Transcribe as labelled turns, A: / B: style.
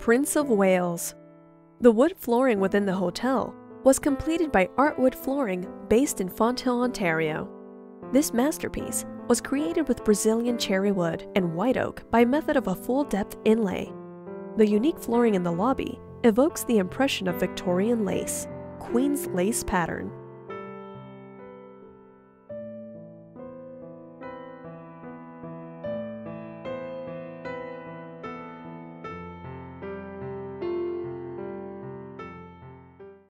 A: Prince of Wales. The wood flooring within the hotel was completed by Artwood Flooring based in Fonthill, Ontario. This masterpiece was created with Brazilian cherry wood and white oak by method of a full-depth inlay. The unique flooring in the lobby evokes the impression of Victorian lace, Queen's lace pattern.